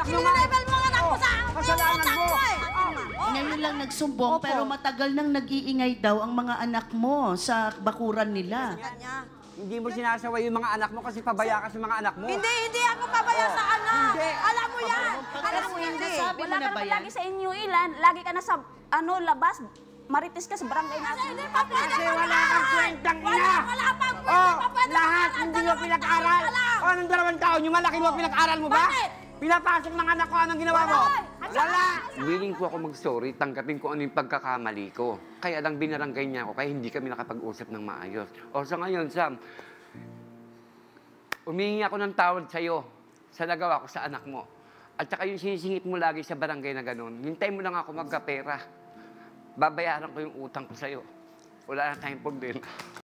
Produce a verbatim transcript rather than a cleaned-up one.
mo nga. Level mo nga ako sa Kasalanan mo. Ngayon lang nagsumbong, Opo. pero matagal nang nag-iingay daw ang mga anak mo sa bakuran nila. Hindi mo sinasaway yung mga anak mo kasi pabaya ka sa mga anak mo. Hindi, hindi ako pabaya sa anak. Hindi. Alam mo yan. Alam mo yan. Hindi. Sabi mo Wala na ka ba naman yan? lagi sa inyo ilan. Lagi ka na sa, ano, labas. Marites ka sa barangay natin. Hindi pa pwede Kasi wala kang kwentang ina. Wala, wala pang pwede Oh, pa pwede. lahat Ang hindi mo dalawang pinag-aral. taon pa lang. O, anong dalawang taon? Yung malaki mo pinag-aral mo ba? Bakit? Pinapasok mga anak ko, anong ginawa mo? Wala. Willing po ako mag-sorry, tanggapin ko ano yung pagkakamali ko. Kaya lang binarangay niya ako, kaya hindi kami nakapag-usap ng maayos. O sa ngayon, Sam, umihingi ako ng tawad sa'yo sa nagawa ko sa anak mo. At saka yung sinisingit mo lagi sa barangay na gano'n, hintay mo lang ako magkapera. Babayaran ko yung utang ko sa'yo. Wala na tayong problema.